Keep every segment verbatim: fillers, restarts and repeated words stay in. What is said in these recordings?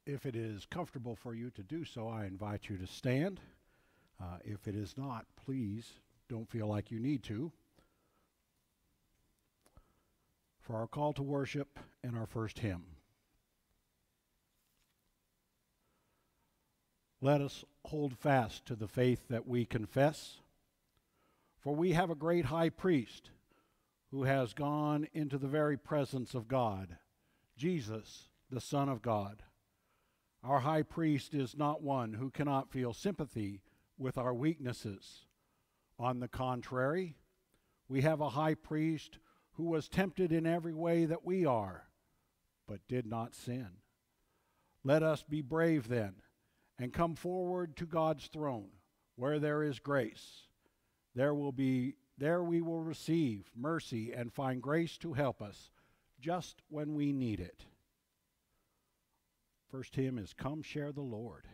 If it is comfortable for you to do so, I invite you to stand. Uh, if it is not, please don't feel like you need to. For our call to worship and our first hymn. Let us hold fast to the faith that we confess, for we have a great high priest who has gone into the very presence of God, Jesus, the Son of God. Our high priest is not one who cannot feel sympathy with our weaknesses. On the contrary, we have a high priest who was tempted in every way that we are, but did not sin. Let us be brave then, and come forward to God's throne, where there is grace. There will be, there we will receive mercy and find grace to help us just when we need it. First hymn is Come Share the Lord.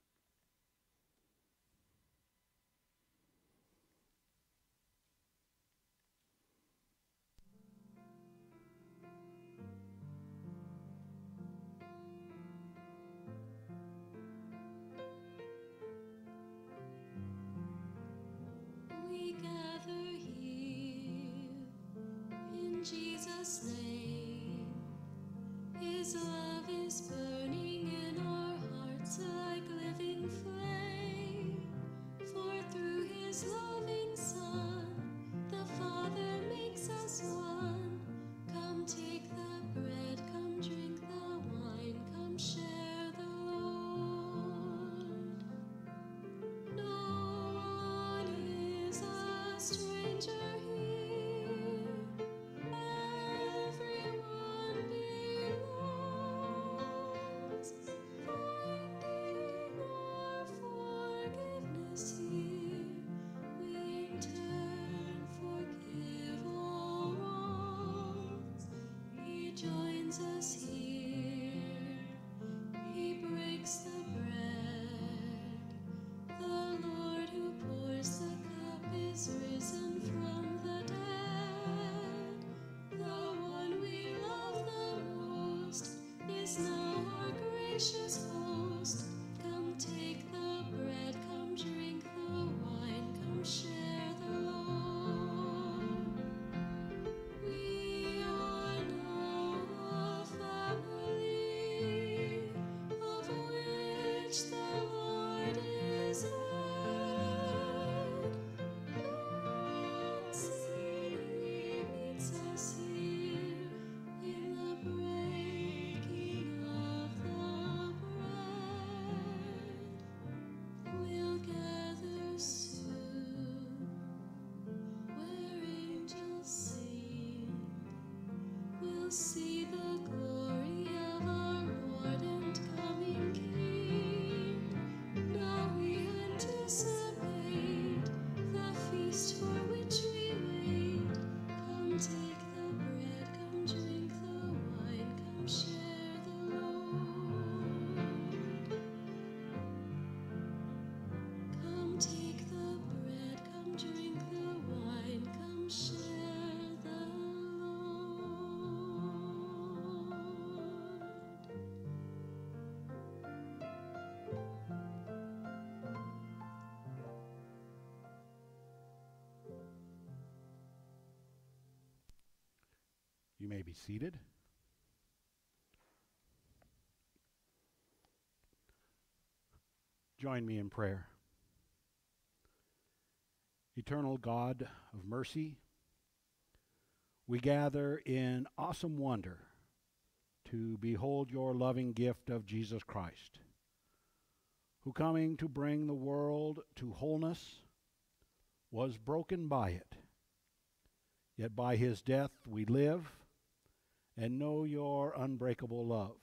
Jesus' name, His love is burning in our hearts like living flame. For through His loving Son, the Father makes us one. Come take the bread, come drink the wine, come share the Lord. No one is a stranger here. Everyone belongs, finding our forgiveness here. We in turn forgive all wrongs. He joins us here. He breaks the bread. The Lord who pours the cup is risen from the dead. The one we love the most is now our gracious host. Come take the bread, come drink the wine, come share the Lord. We are now a family of which the Lord is head. Unseen He meets us here in the breaking of the bread. We'll gather soon where angels sing. We'll see the glory of our Lord and coming King. Now we anticipate the feast for which we wait. Come take the bread, come drink the wine, come share the Lord. Come take the bread, come drink the wine, come share the You may be seated. Join me in prayer. Eternal God of mercy, we gather in awesome wonder to behold your loving gift of Jesus Christ, who coming to bring the world to wholeness was broken by it. Yet by his death we live and know your unbreakable love.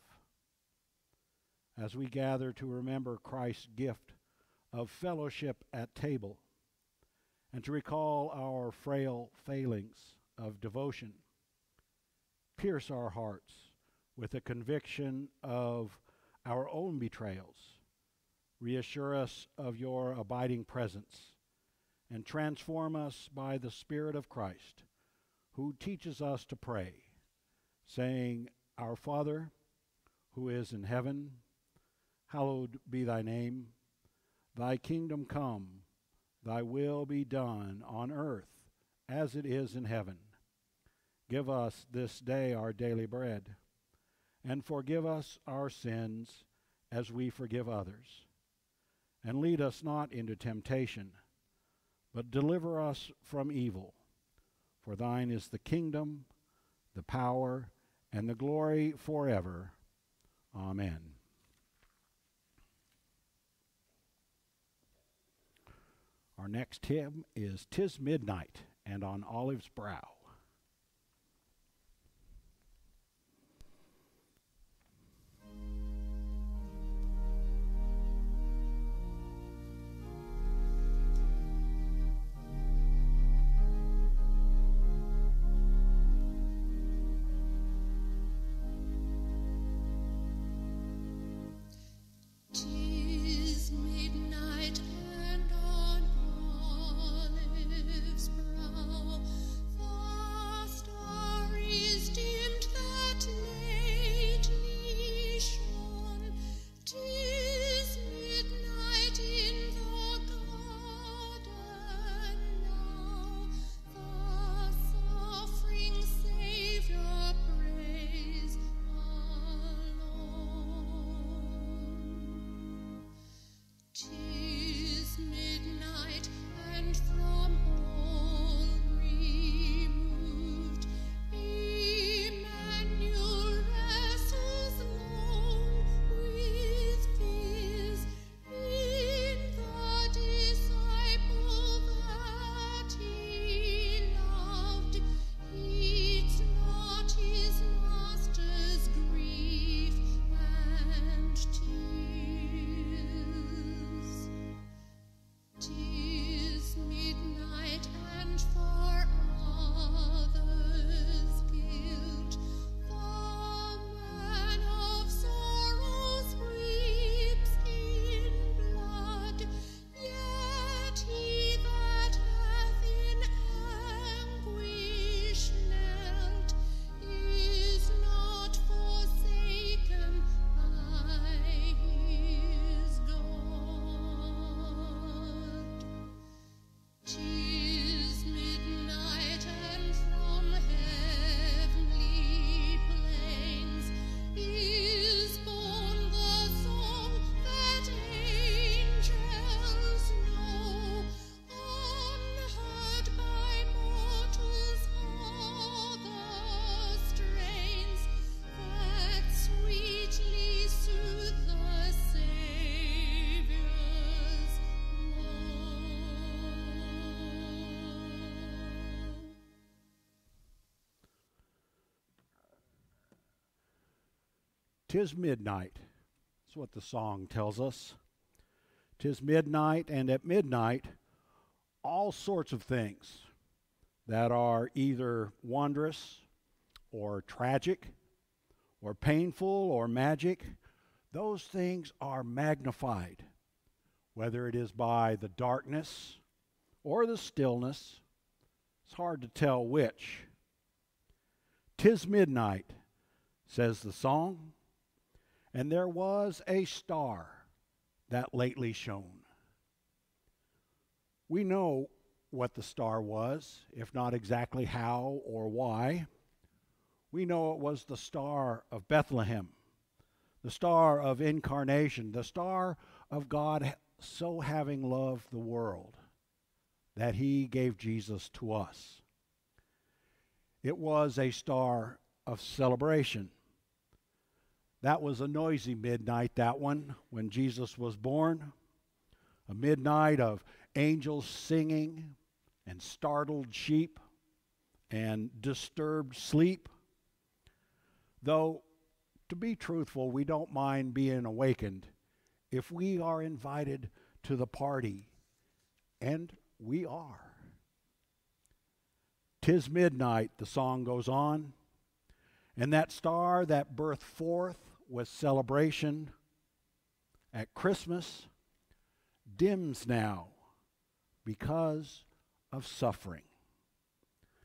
As we gather to remember Christ's gift of fellowship at table and to recall our frail failings of devotion, pierce our hearts with a conviction of our own betrayals, reassure us of your abiding presence, and transform us by the Spirit of Christ, who teaches us to pray, saying, Our Father, who is in heaven, hallowed be thy name. Thy kingdom come, thy will be done on earth as it is in heaven. Give us this day our daily bread, and forgive us our sins as we forgive others. And lead us not into temptation, but deliver us from evil. For thine is the kingdom, the power, and the glory forever. Amen. Our next hymn is "'Tis Midnight and on Olive's Brow." Tis midnight and on Olive's brow the star is dimmed that lately shone. 'Tis midnight in the garden now, the suffering Saviour prays alone. 'Tis midnight and from all removed, Emmanuel wrestles lone with fears. In the disciple that he loved, heeds not his master's grief and tears. 'Tis midnight and for others' guilt, the man of sorrows weeps in blood. Yet he that hath in anguish knelt is not forsaken by his God. 'Tis midnight and from heavenly plains is born the song that angels know, unheard by mortals are the strains that sweetly soothe the Saviour's woe. "'Tis midnight." That's what the song tells us. "'Tis midnight, and at midnight, all sorts of things that are either wondrous or tragic or painful or magic, those things are magnified, whether it is by the darkness or the stillness. It's hard to tell which. 'Tis midnight," says the song, "and there was a star that lately shone." We know what the star was, if not exactly how or why. We know it was the star of Bethlehem, the star of incarnation, the star of God so having loved the world that he gave Jesus to us. It was a star of celebration. That was a noisy midnight, that one, when Jesus was born. A midnight of angels singing and startled sheep and disturbed sleep. Though, to be truthful, we don't mind being awakened if we are invited to the party, and we are. "'Tis midnight," the song goes on, "and that star that birthed forth with celebration at Christmas dims now because of suffering."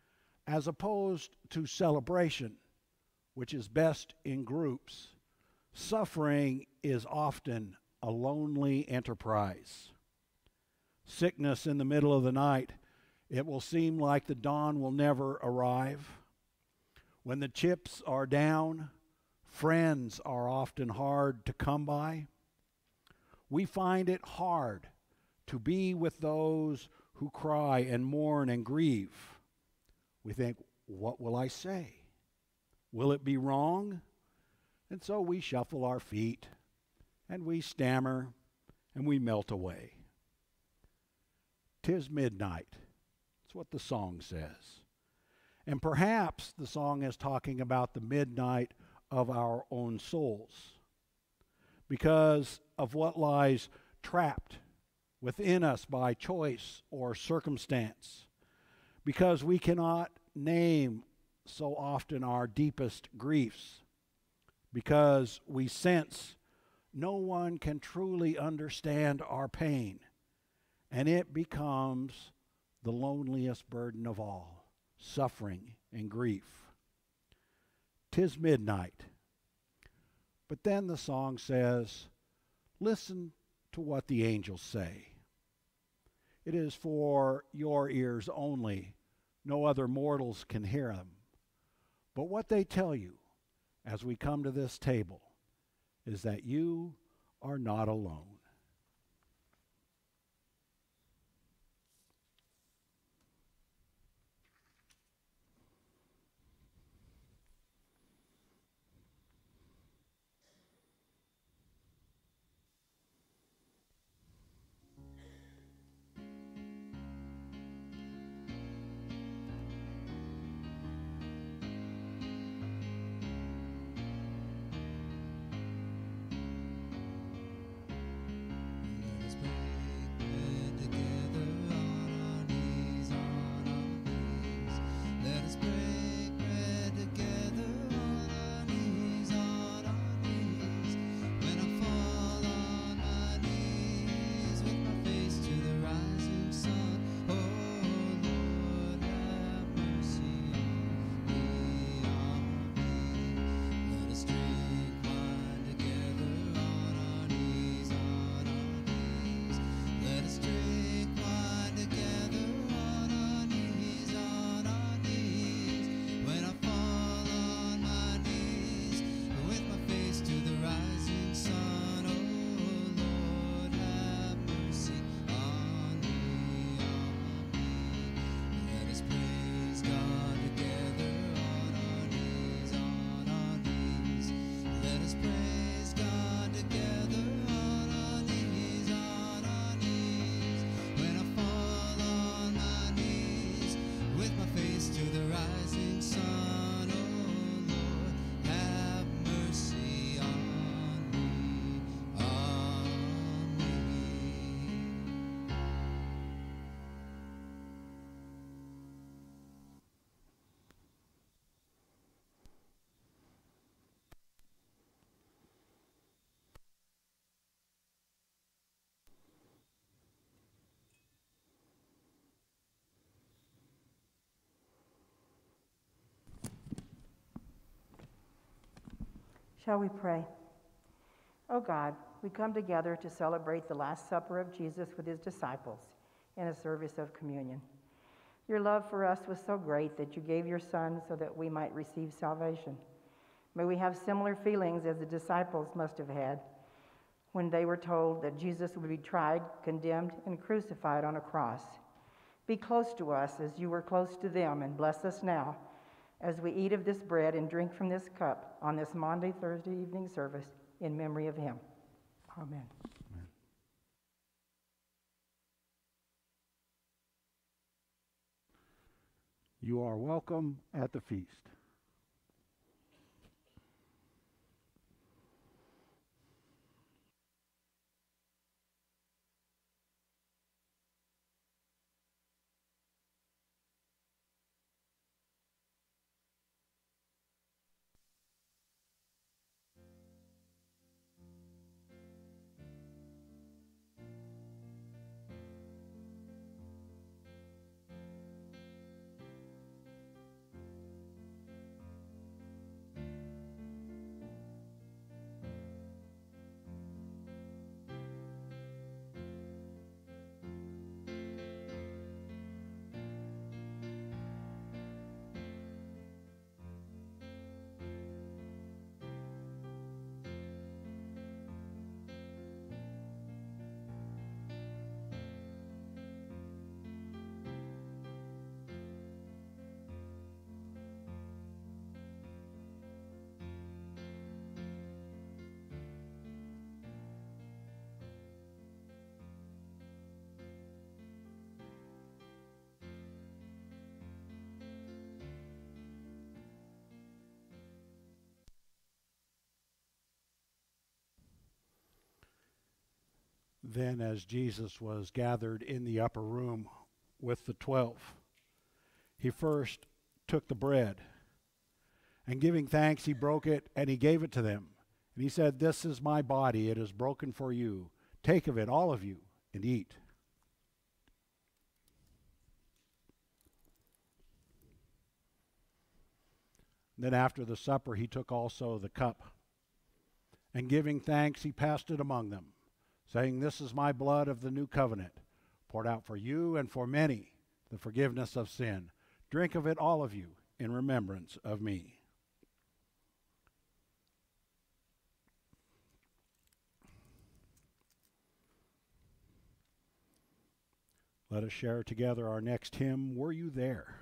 As opposed to celebration, which is best in groups, Suffering is often a lonely enterprise. Sickness in the middle of the night, it will seem like the dawn will never arrive. When the chips are down, friends are often hard to come by. We find it hard to be with those who cry and mourn and grieve. We think, what will I say? Will it be wrong? And so we shuffle our feet, and we stammer, and we melt away. "'Tis midnight." That's what the song says. And perhaps the song is talking about the midnight of our own souls, because of what lies trapped within us by choice or circumstance, because we cannot name so often our deepest griefs, because we sense no one can truly understand our pain, and it becomes the loneliest burden of all, suffering and grief. "'Tis midnight." But then the song says, listen to what the angels say. It is for your ears only. No other mortals can hear them. But what they tell you as we come to this table is that you are not alone. Shall we pray? Oh God, we come together to celebrate the Last Supper of Jesus with his disciples in a service of communion. Your love for us was so great that you gave your Son so that we might receive salvation. May we have similar feelings as the disciples must have had when they were told that Jesus would be tried, condemned, and crucified on a cross. Be close to us as you were close to them, and bless us now as we eat of this bread and drink from this cup on this Maundy Thursday evening service in memory of him. Amen. Amen. You are welcome at the feast. Then, as Jesus was gathered in the upper room with the twelve, he first took the bread, and giving thanks, he broke it, and he gave it to them. And he said, "This is my body. It is broken for you. Take of it, all of you, and eat." Then after the supper, he took also the cup, and giving thanks, he passed it among them, saying, "This is my blood of the new covenant, poured out for you and for many, the forgiveness of sin. Drink of it, all of you, in remembrance of me." Let us share together our next hymn, "Were You There?"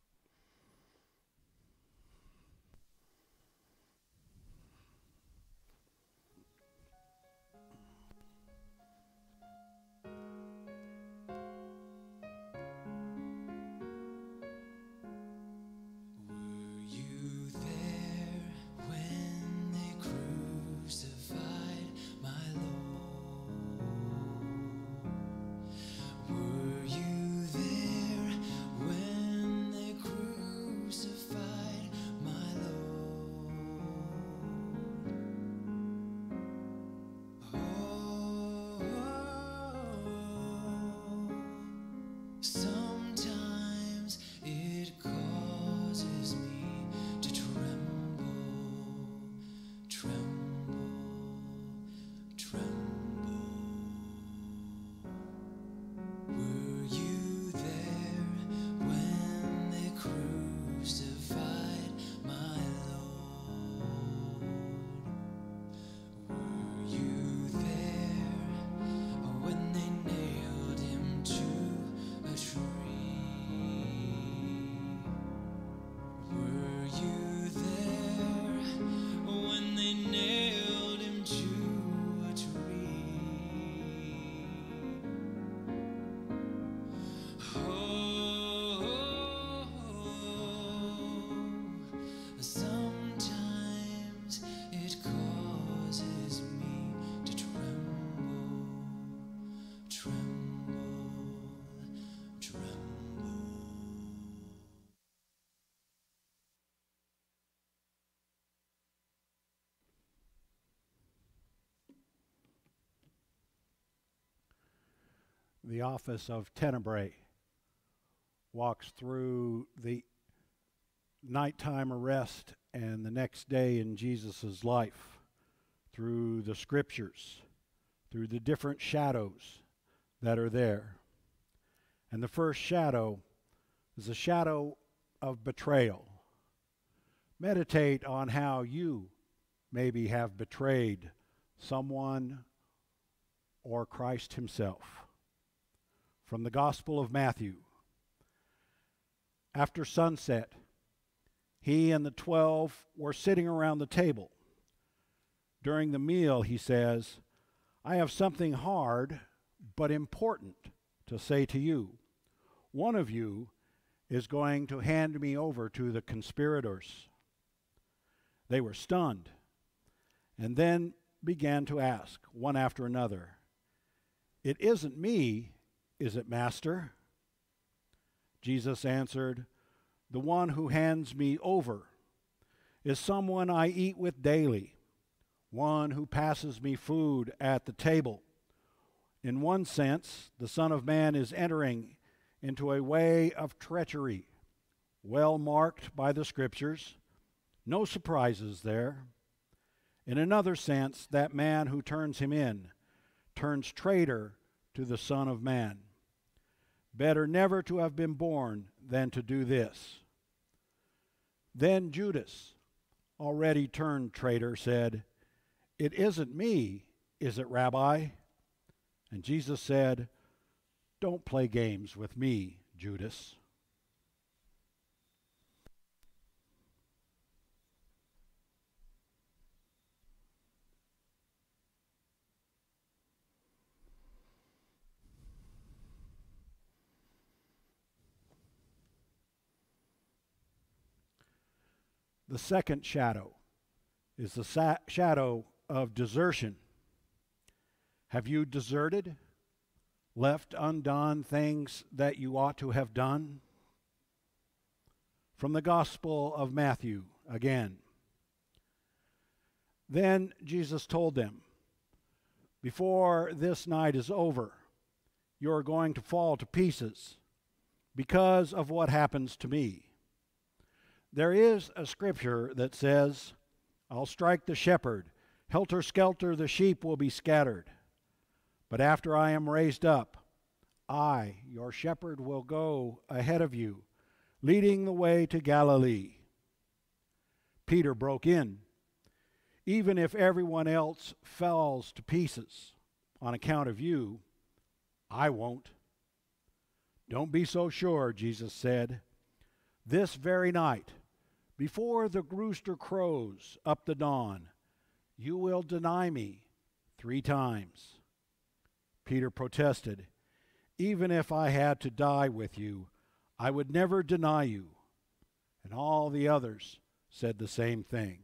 The office of Tenebrae walks through the nighttime arrest and the next day in Jesus' life, through the scriptures, through the different shadows that are there. And the first shadow is a shadow of betrayal. Meditate on how you maybe have betrayed someone or Christ himself. From the Gospel of Matthew. After sunset, he and the twelve were sitting around the table. During the meal, he says, "I have something hard but important to say to you. One of you is going to hand me over to the conspirators." They were stunned, and then began to ask, one after another, "It isn't me, is it, Master?" Jesus answered, "The one who hands me over is someone I eat with daily, one who passes me food at the table. In one sense, the Son of Man is entering into a way of treachery, well marked by the Scriptures. No surprises there. In another sense, that man who turns him in turns traitor to the Son of Man. Better never to have been born than to do this." Then Judas, already turned traitor, said, "It isn't me, is it, Rabbi?" And Jesus said, "Don't play games with me, Judas." The second shadow is the sa- shadow of desertion. Have you deserted, left undone things that you ought to have done? From the Gospel of Matthew again. Then Jesus told them, before this night is over, you are going to fall to pieces because of what happens to me. There is a scripture that says, I'll strike the shepherd, helter-skelter the sheep will be scattered. But after I am raised up, I, your shepherd, will go ahead of you, leading the way to Galilee. Peter broke in. Even if everyone else falls to pieces on account of you, I won't. Don't be so sure, Jesus said. This very night, before the rooster crows up the dawn, you will deny me three times. Peter protested, even if I had to die with you, I would never deny you. And all the others said the same thing.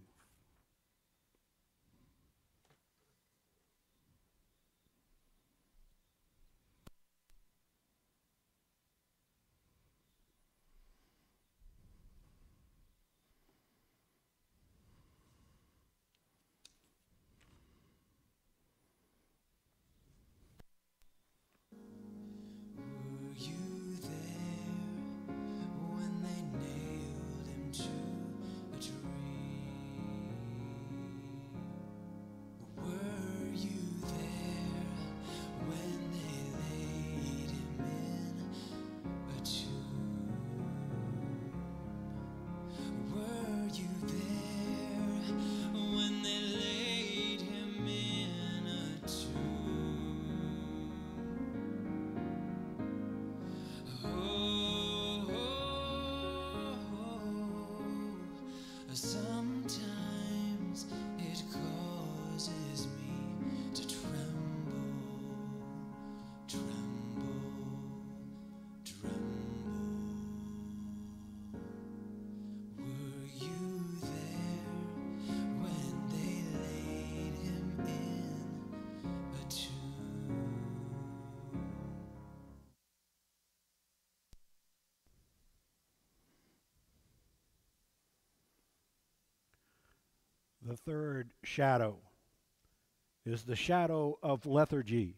The third shadow is the shadow of lethargy.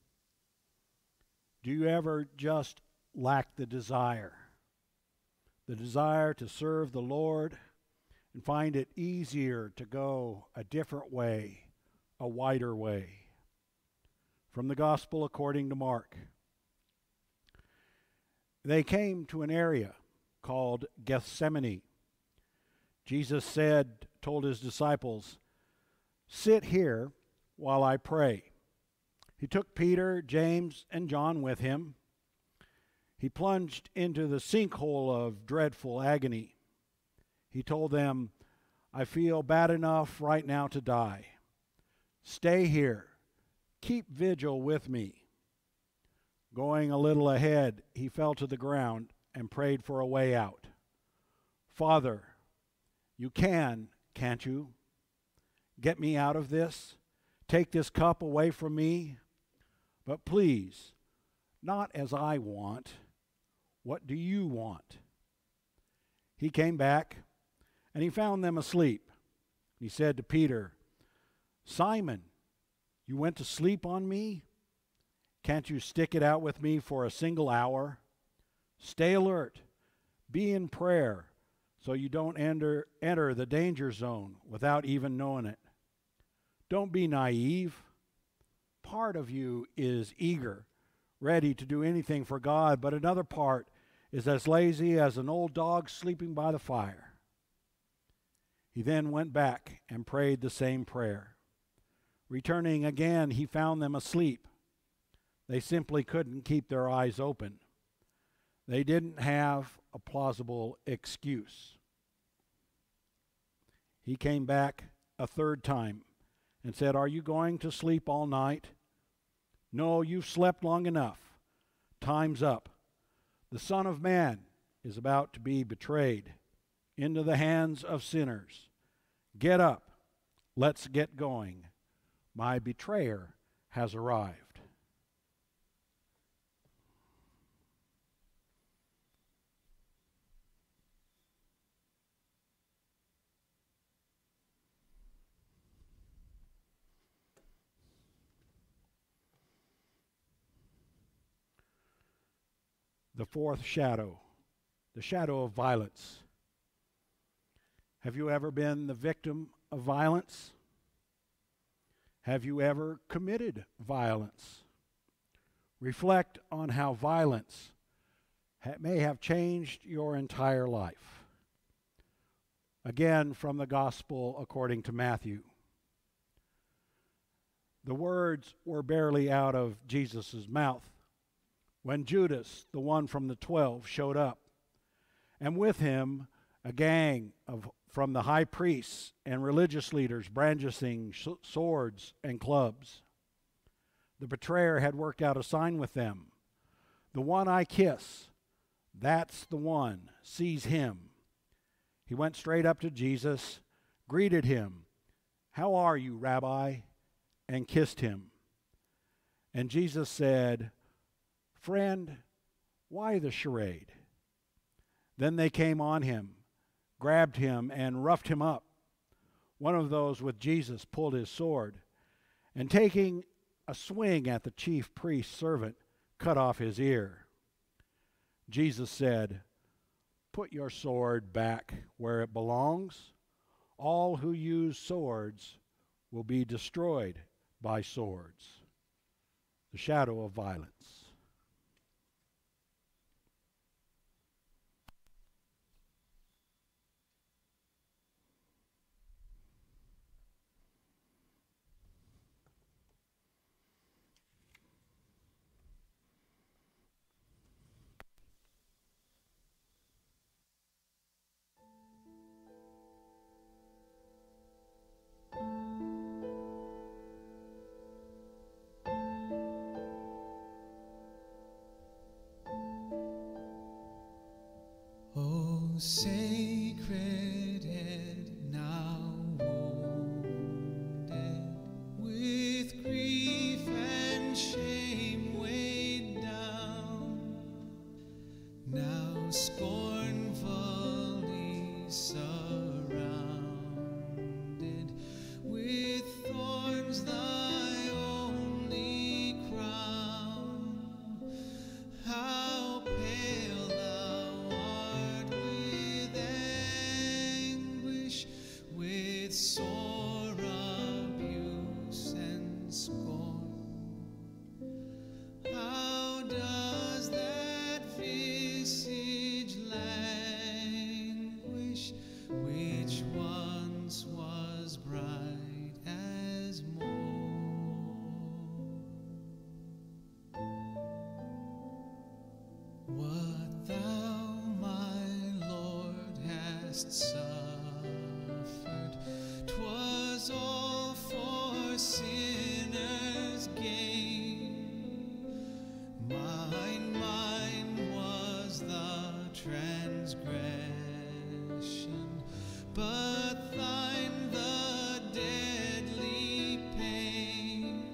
Do you ever just lack the desire? The desire to serve the Lord and find it easier to go a different way, a wider way? From the Gospel according to Mark. They came to an area called Gethsemane. Jesus said, told his disciples, sit here while I pray. He took Peter, James, and John with him. He plunged into the sinkhole of dreadful agony. He told them, I feel bad enough right now to die. Stay here. Keep vigil with me. Going a little ahead, he fell to the ground and prayed for a way out. Father, you can, can't you? Get me out of this. Take this cup away from me. But please, not as I want. What do you want? He came back, and he found them asleep. He said to Peter, Simon, you went to sleep on me? Can't you stick it out with me for a single hour? Stay alert. Be in prayer, so you don't enter, enter the danger zone without even knowing it. Don't be naive. Part of you is eager, ready to do anything for God, but another part is as lazy as an old dog sleeping by the fire. He then went back and prayed the same prayer. Returning again, he found them asleep. They simply couldn't keep their eyes open. They didn't have a plausible excuse. He came back a third time and said, Are you going to sleep all night? No, you've slept long enough. Time's up. The Son of Man is about to be betrayed into the hands of sinners. Get up. Let's get going. My betrayer has arrived. The fourth shadow, the shadow of violence. Have you ever been the victim of violence? Have you ever committed violence? Reflect on how violence ha- may have changed your entire life. Again, from the Gospel according to Matthew. The words were barely out of Jesus' mouth when Judas, the one from the twelve, showed up, and with him a gang of from the high priests and religious leaders brandishing sh- swords and clubs. The betrayer had worked out a sign with them. The one I kiss, that's the one. Seize him. He went straight up to Jesus, greeted him. How are you, Rabbi? And kissed him. And Jesus said, Friend, why the charade? Then they came on him, grabbed him, and roughed him up. One of those with Jesus pulled his sword, and taking a swing at the chief priest's servant, cut off his ear. Jesus said, Put your sword back where it belongs. All who use swords will be destroyed by swords. The shadow of violence. Oh, sacred head, now wounded, with grief and shame weighed down, now scornfully surrounded, with thorns thy only crown. How pale thou art with anguish, with sore abuse and scorn. How does that visage languish, which once was bright as morn? What thou, my Lord, hast suffered, 'twas all for sinners' gain. Mine, mine was the transgression, but thine the deadly pain.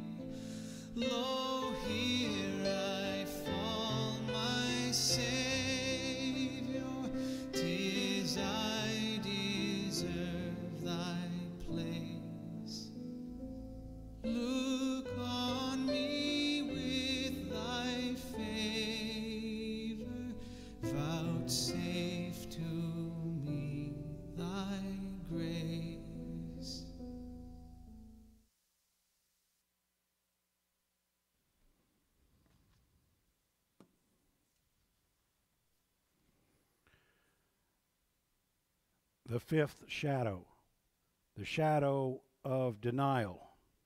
Lo, here I fall, my Savior, 'tis I deserve thy place. Look on me with thy favor, vouchsafe to me thy grace. The fifth shadow, the shadow of denial.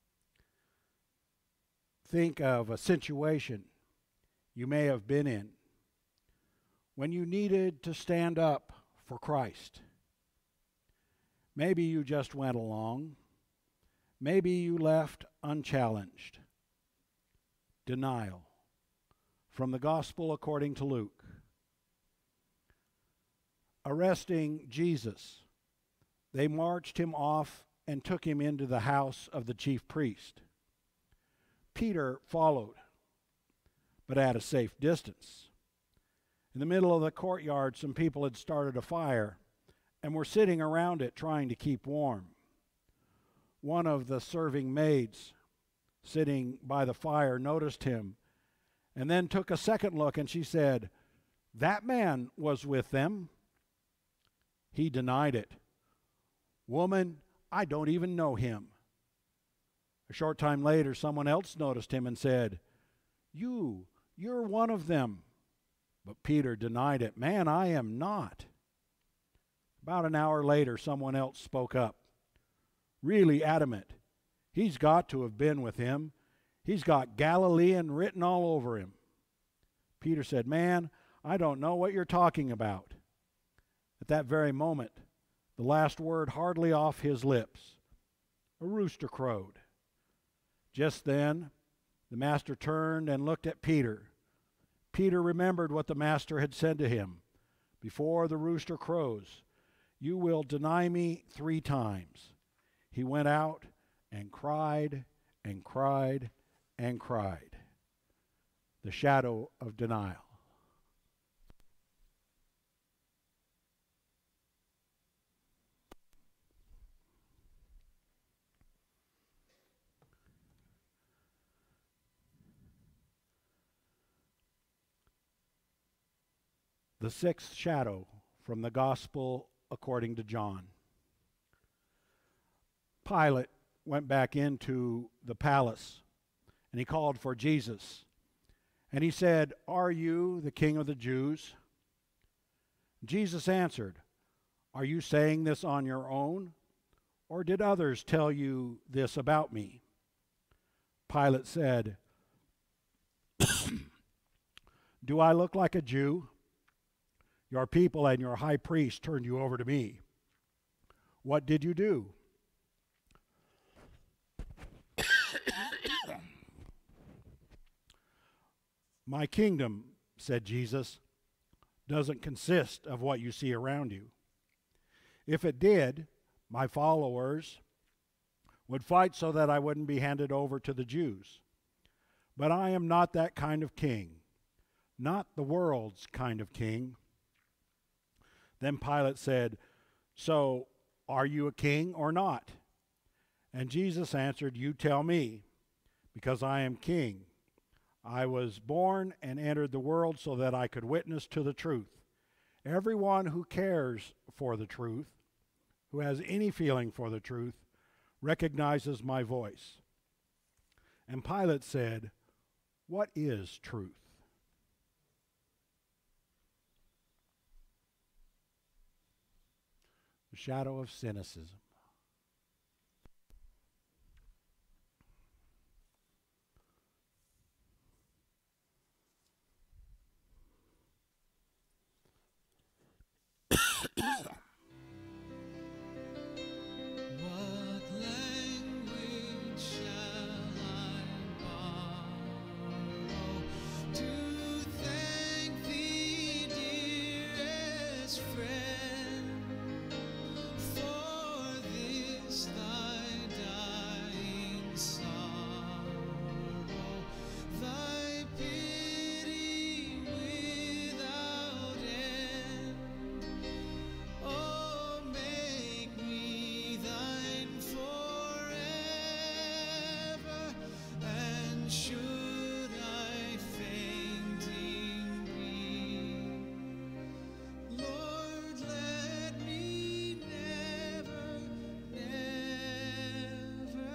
Think of a situation you may have been in when you needed to stand up for Christ. Maybe you just went along. Maybe you left unchallenged. Denial. From the Gospel according to Luke. Arresting Jesus, they marched him off and took him into the house of the chief priest. Peter followed, but at a safe distance. In the middle of the courtyard, some people had started a fire and were sitting around it trying to keep warm. One of the serving maids sitting by the fire noticed him and then took a second look, and she said, "That man was with them." He denied it. "Woman, I don't even know him." A short time later, someone else noticed him and said, You, you're one of them." But Peter denied it. "Man, I am not." About an hour later, someone else spoke up, really adamant. "He's got to have been with him. He's got Galilean written all over him." Peter said, "Man, I don't know what you're talking about." At that very moment, the last word hardly off his lips, a rooster crowed. Just then, the master turned and looked at Peter. Peter remembered what the master had said to him. "Before the rooster crows, you will deny me three times." He went out and cried and cried and cried. The shadow of denial. The sixth shadow from the Gospel according to John. Pilate went back into the palace, and he called for Jesus. And he said, "Are you the King of the Jews?" Jesus answered, "Are you saying this on your own, or did others tell you this about me?" Pilate said, "Do I look like a Jew? Your people and your high priest turned you over to me. What did you do?" "My kingdom," said Jesus, "doesn't consist of what you see around you. If it did, my followers would fight so that I wouldn't be handed over to the Jews. But I am not that kind of king, not the world's kind of king." Then Pilate said, "So, are you a king or not?" And Jesus answered, "You tell me, because I am king. I was born and entered the world so that I could witness to the truth. Everyone who cares for the truth, who has any feeling for the truth, recognizes my voice." And Pilate said, "What is truth?" The shadow of cynicism. What language shall I borrow to thank thee, dearest friend, for this thy dying sorrow, thy pity without end? Oh, make me thine forever, and should I fainting be, Lord, let me never, never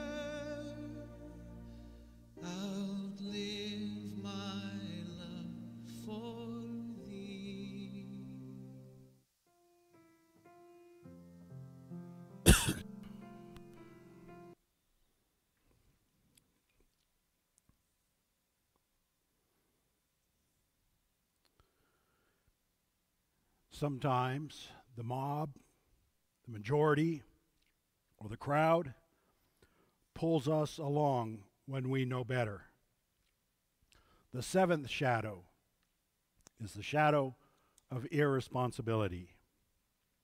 outlive my love for thee. Sometimes the mob, the majority, or the crowd pulls us along when we know better. The seventh shadow is the shadow of irresponsibility.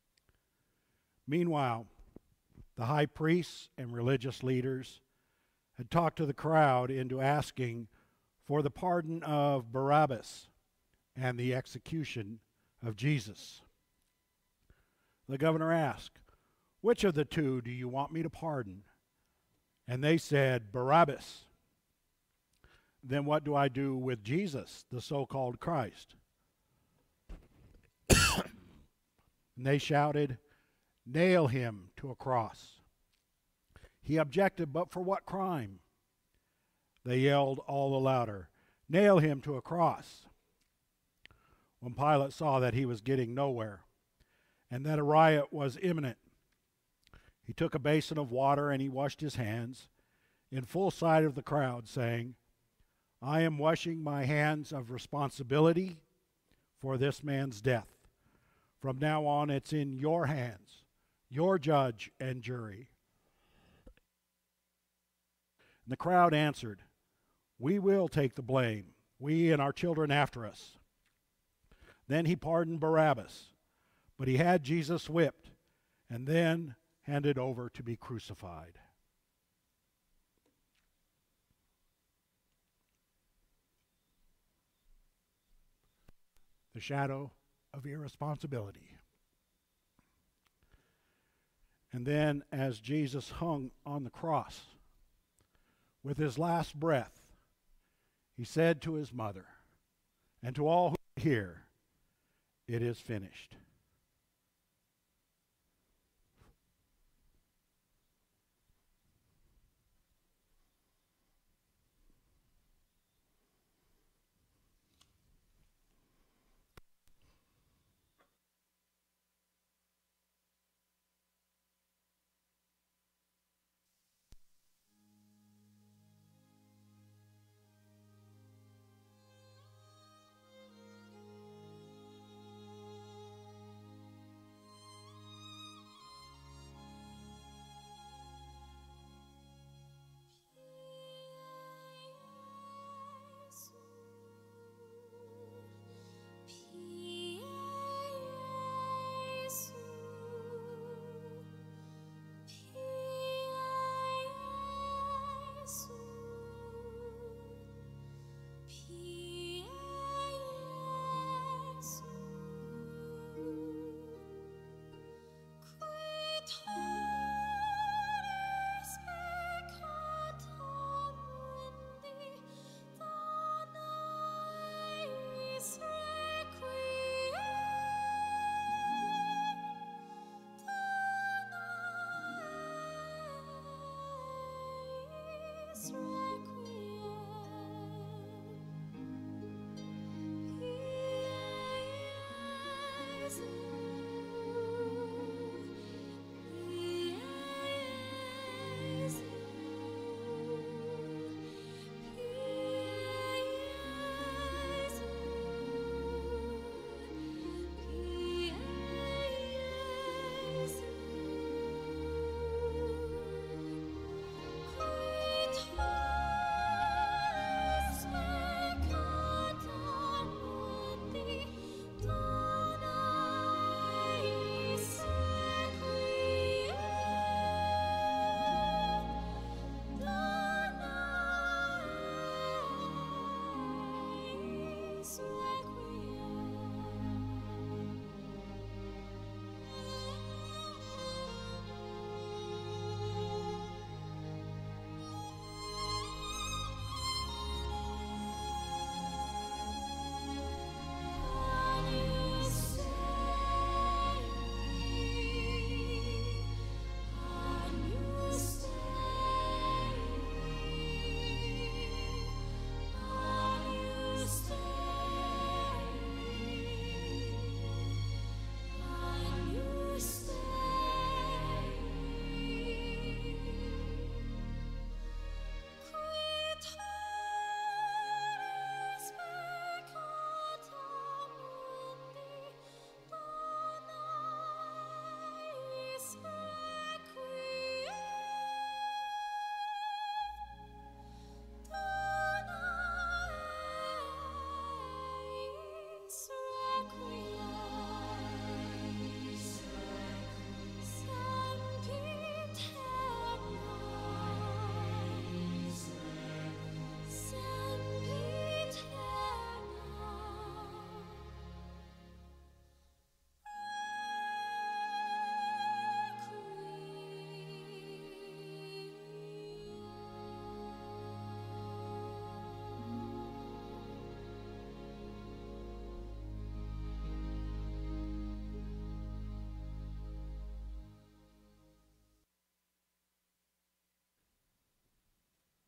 Meanwhile, the high priests and religious leaders had talked to the crowd into asking for the pardon of Barabbas and the execution of Jesus. The governor asked, "Which of the two do you want me to pardon?" And they said, "Barabbas." "Then what do I do with Jesus, the so-called Christ?" And they shouted, "Nail him to a cross." He objected, "But for what crime?" They yelled all the louder, "Nail him to a cross." When Pilate saw that he was getting nowhere and that a riot was imminent, he took a basin of water and he washed his hands in full sight of the crowd, saying, "I am washing my hands of responsibility for this man's death. From now on, it's in your hands, your judge and jury." And the crowd answered, "We will take the blame, we and our children after us." Then he pardoned Barabbas, but he had Jesus whipped and then handed over to be crucified. The shadow of irresponsibility. And then, as Jesus hung on the cross, with his last breath, he said to his mother and to all who hear, "It is finished."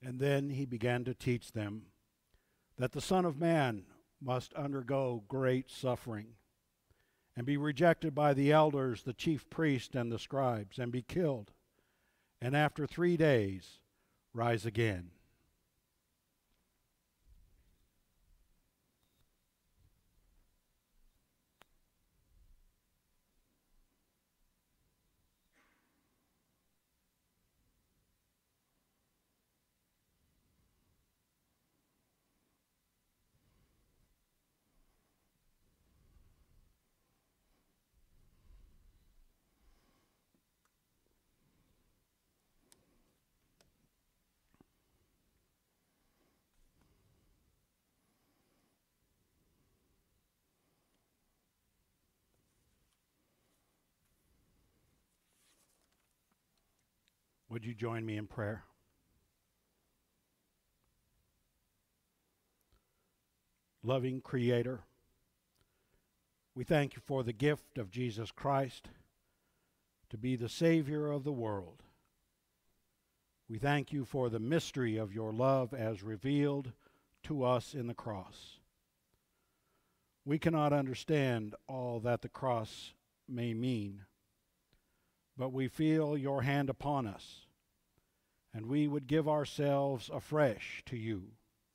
And then he began to teach them that the Son of Man must undergo great suffering and be rejected by the elders, the chief priests, and the scribes, and be killed, and after three days rise again. Would you join me in prayer? Loving Creator, we thank you for the gift of Jesus Christ to be the Savior of the world. We thank you for the mystery of your love as revealed to us in the cross. We cannot understand all that the cross may mean, but we feel your hand upon us, and we would give ourselves afresh to you.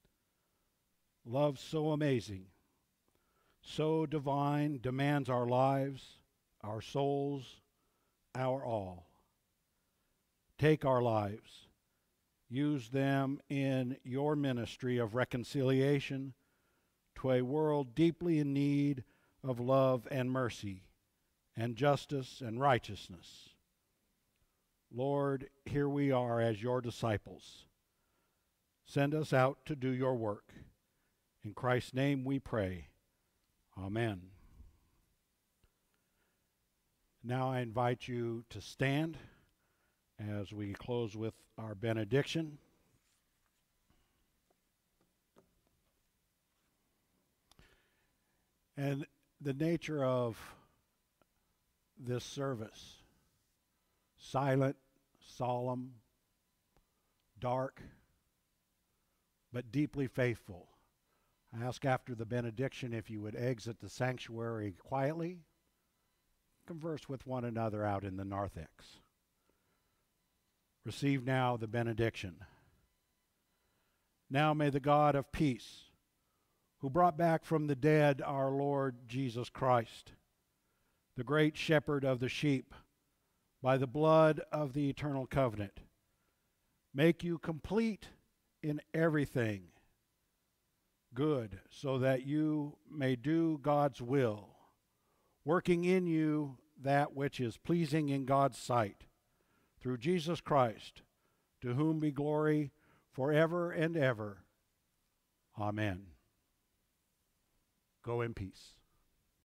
Love so amazing, so divine, demands our lives, our souls, our all. Take our lives, use them in your ministry of reconciliation to a world deeply in need of love and mercy and justice and righteousness. Lord, here we are as your disciples. Send us out to do your work. In Christ's name we pray. Amen. Now I invite you to stand as we close with our benediction. And the nature of this service, silent, solemn, dark, but deeply faithful. I ask after the benediction if you would exit the sanctuary quietly, converse with one another out in the narthex. Receive now the benediction. Now may the God of peace, who brought back from the dead our Lord Jesus Christ, the great shepherd of the sheep, by the blood of the eternal covenant, make you complete in everything good, so that you may do God's will, working in you that which is pleasing in God's sight, through Jesus Christ, to whom be glory forever and ever. Amen. Go in peace.